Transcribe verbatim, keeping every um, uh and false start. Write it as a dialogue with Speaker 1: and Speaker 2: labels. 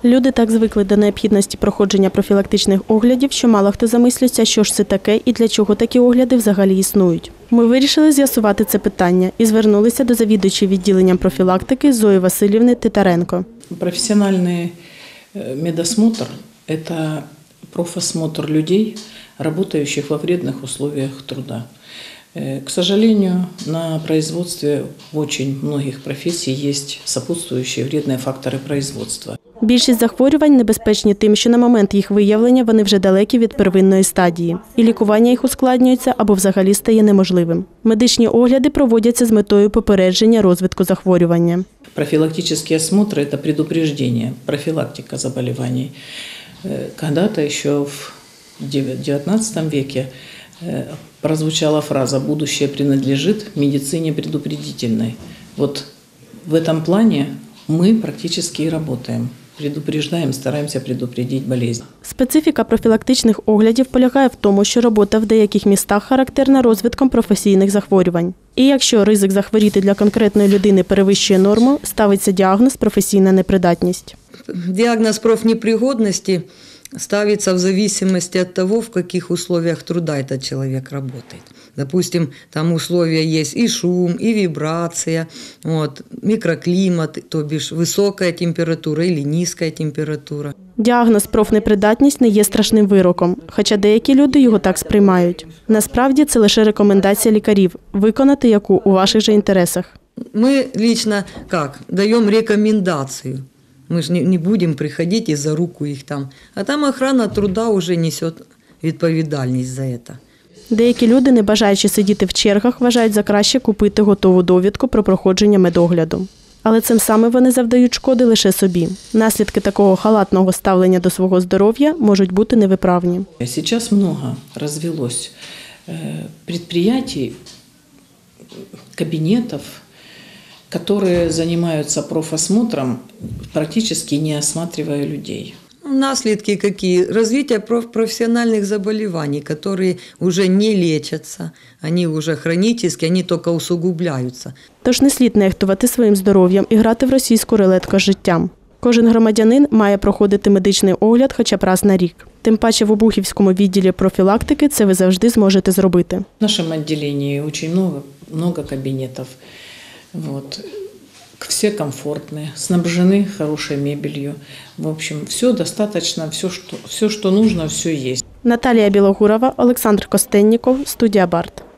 Speaker 1: Люди так звикли до необхідності проходження профілактичних оглядів, що мало хто замислюється, що ж це таке і для чого такі огляди взагалі існують. Ми вирішили з'ясувати це питання і звернулися до завідуючої відділенням профілактики Зої Васильівни Титаренко.
Speaker 2: Професіональний медосмотр – це профосмотр людей, працюючих во вредных условиях труда. К сожалению, на производстве в очень многих профессий есть сопутствующие вредные факторы производства.
Speaker 1: Більшість захворювань небезпечні тим, що на момент їх виявлення вони вже далекі від первинної стадії. І лікування їх ускладнюється або взагалі стає неможливим. Медичні огляди проводяться з метою попередження розвитку захворювання.
Speaker 2: Профилактические осмотры – это предупреждение, профилактика заболеваний. Когда-то еще в девятнадцатом веке прозвучала фраза «будущее принадлежит медицине предупредительной». Вот в этом плане мы практически и работаем. Предупреждаємо, стараємося предупредити болезнь.
Speaker 1: Специфіка профілактичних оглядів полягає в тому, що робота в деяких містах характерна розвитком професійних захворювань. І якщо ризик захворіти для конкретної людини перевищує норму, ставиться діагноз «професійна непридатність».
Speaker 3: Діагноз профнепригодності ставится в зависимости от того, в каких условиях труда этот человек работает. Допустим, там условия есть и шум, и вибрация, вот, микроклимат, то бишь высокая температура или низкая температура.
Speaker 1: Діагноз профнепридатність не є страшним вироком, хоча деякі люди його так сприймають. Насправді це лише рекомендація лікарів, виконати яку у ваших же інтересах.
Speaker 3: Ми лично как, даємо рекомендацію. Мы же не будем приходить и за руку их там. А там охрана труда уже несет відповідальність за це.
Speaker 1: Деякі люди, не бажаючи сидіти в чергах, вважають за краще купити готову довідку про проходження медогляду. Але цим самим вони завдають шкоди лише собі. Наслідки такого халатного ставлення до свого здоров'я можуть бути невиправні.
Speaker 2: Зараз багато розвилось підприємств, кабінетів, которые занимаются профосмотром, практически не осматривая людей.
Speaker 3: Наследки какие? Развитие профессиональных заболеваний, которые уже не лечатся, они уже хронические, они только усугубляются.
Speaker 1: Тож не слід нехтувати своїм здоров'ям і грати в російську рулетку з життям. Кожен громадянин має проходити медичний огляд хоча б раз на рік. Тим паче в Обухівському відділі профілактики це ви завжди зможете зробити.
Speaker 2: В нашому відділенні дуже багато, багато кабінетів. Вот. Все комфортные, снабжены хорошей мебелью. В общем, все достаточно, все, что, все, что нужно, все есть.
Speaker 1: Наталія Білогурова, Олександр Костенніков, студія Барт.